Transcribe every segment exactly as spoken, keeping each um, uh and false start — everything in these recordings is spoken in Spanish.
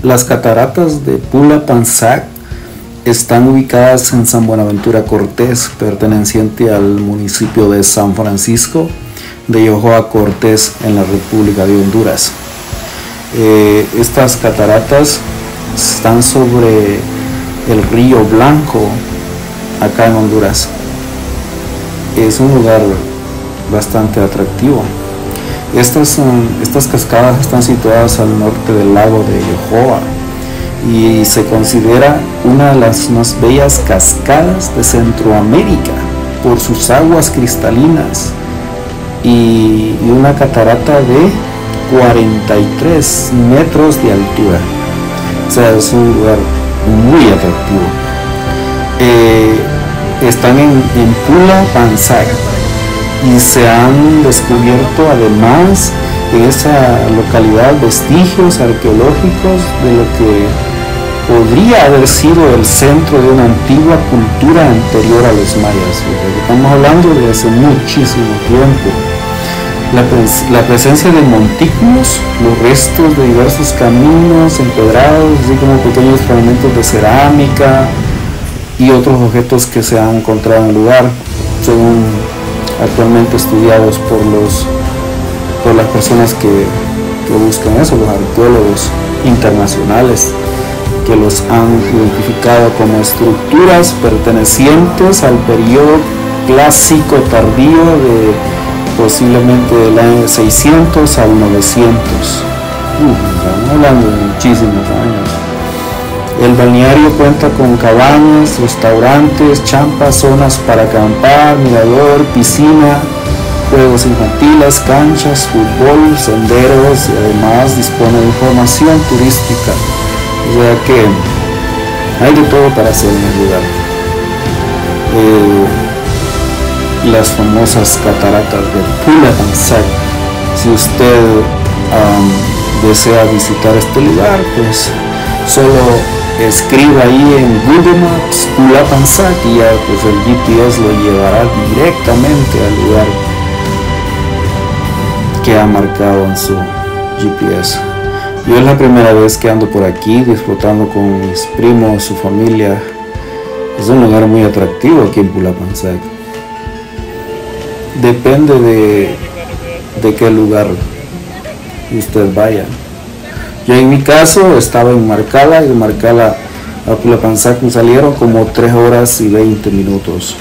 Las cataratas de Pula-Panzac están ubicadas en San Buenaventura Cortés, perteneciente al municipio de San Francisco de Yohoa Cortés, en la República de Honduras. Eh, estas cataratas están sobre el río Blanco, acá en Honduras. Es un lugar bastante atractivo. Estas, son, estas cascadas están situadas al norte del lago de Yohoa y se considera una de las más bellas cascadas de Centroamérica por sus aguas cristalinas y una catarata de cuarenta y tres metros de altura. O sea, es un lugar muy atractivo. Eh, están en, en Pula-Panzac y se han descubierto además en esa localidad vestigios arqueológicos de lo que podría haber sido el centro de una antigua cultura anterior a los mayas. Estamos hablando de hace muchísimo tiempo. La, pres la presencia de montículos, los restos de diversos caminos empedrados, así como pequeños fragmentos de cerámica y otros objetos que se han encontrado en el lugar, según actualmente estudiados por, los, por las personas que, que buscan eso, los arqueólogos internacionales, que los han identificado como estructuras pertenecientes al periodo clásico tardío de posiblemente del año seiscientos al novecientos. Uh, estamos hablando de muchísimos años. El balneario cuenta con cabañas, restaurantes, champas, zonas para acampar, mirador, piscina, juegos infantiles, canchas, fútbol, senderos, y además dispone de información turística. O sea que hay de todo para hacer en el lugar. Eh, las famosas cataratas de Pula-Panzac. Si usted um, desea visitar este lugar, pues solo escriba ahí en Google Maps Pula-Panzac y ya pues el G P S lo llevará directamente al lugar que ha marcado en su G P S. Yo es la primera vez que ando por aquí disfrutando con mis primos, su familia. Es un lugar muy atractivo aquí en Pula-Panzac. Depende de, de qué lugar usted vaya. Yo en mi caso estaba en Marcala y de Marcala a Pula-Panzac me salieron como tres horas y veinte minutos.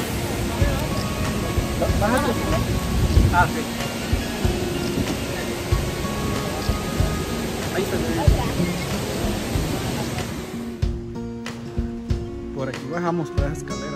Por aquí bajamos por las escaleras.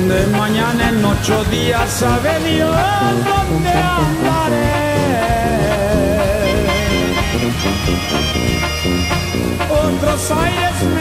De mañana en ocho días sabe Dios dónde andaré. Otros aires